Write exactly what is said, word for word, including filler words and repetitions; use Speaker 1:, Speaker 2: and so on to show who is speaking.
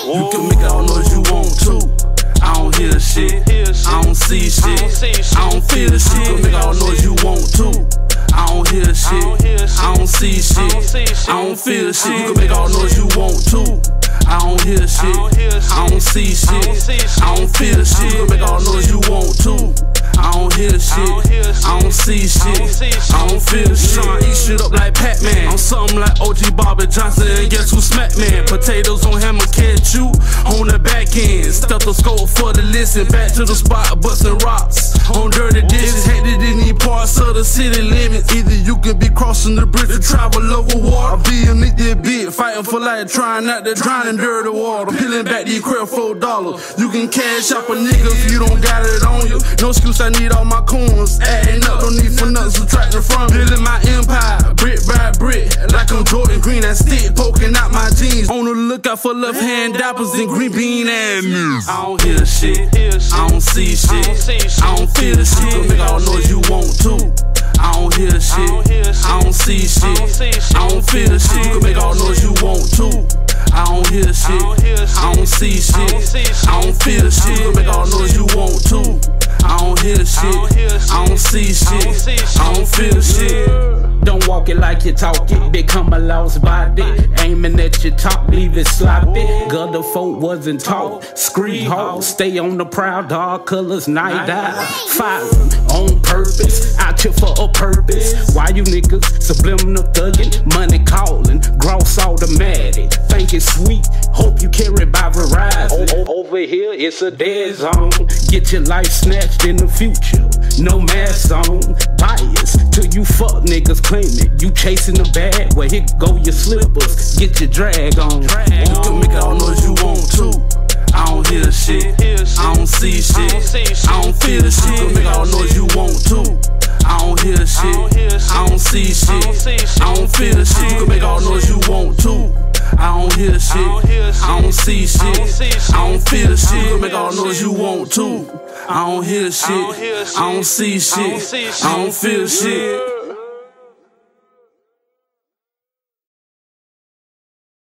Speaker 1: You can make all noise you want to. I don't hear shit, I don't see shit, I don't feel the shit. You can make all noise you want to. I don't hear shit, I don't see shit, I don't feel the shit. You can make all noise you want to. I don't hear shit, I don't see shit, I don't feel the shit. You can make all noise you want to. I don't hear shit, I don't see shit, I don't feel the shit. Tryna eat shit up like Pac-Man. I'm something like O G Bobby Johnson, and guess who smack man? Potatoes on hammer, catch you on the back end. Stethoscope for the listen, back to the spot, busting rocks on dirty dishes. Headed in any parts of the city limits. Either you can be crossing the bridge to travel over water, or be a nigga bit, fighting for life, trying not to drown in dirty water. Peeling back these crib for dollars. You can cash out a nigga if you don't got it on you. No excuse, I need all my coins. Adding up, don't need for nothing, subtracting from me. Building my empire, brick by brick, like I'm Jordan Green. That stick poking out my jeans. On the lookout for left hand dappers and green bean ass music. I don't hear shit, I don't see shit, I don't feel the shit. You can make all noise you want to. I don't hear shit, I don't see shit, I don't feel the shit. You can make all noise you want to. I don't hear shit, I don't see shit, I don't feel the shit. You can make all noise you want to. I don't hear shit, I don't see shit, I don't feel shit.
Speaker 2: Don't walk it like you talk it, become a lost body. Aiming at your top, leave it sloppy. Gutter folk wasn't taught, scream hard, stay on the prowl, dark colors, night out. Firing on purpose, out here for a purpose. Why you niggas subliminal thugging, money calling, gross automatic. Think it's sweet, hope you carry by Verizon. Over here it's a dead zone, get your life snatched in the future. No mask on, bias till you fuck niggas claim it. You chasing the bag, well here go your slippers, get your drag on.
Speaker 1: You can make all noise you want to. I don't hear shit, I don't see shit, I don't feel the shit. You can make all noise you want to. I don't hear shit, I don't see shit, I don't feel the shit. You can make all noise you want to. I don't hear shit, I don't see shit, I don't feel the shit. You can make all noise you want to. I don't hear shit, I don't see shit, I don't feel shit.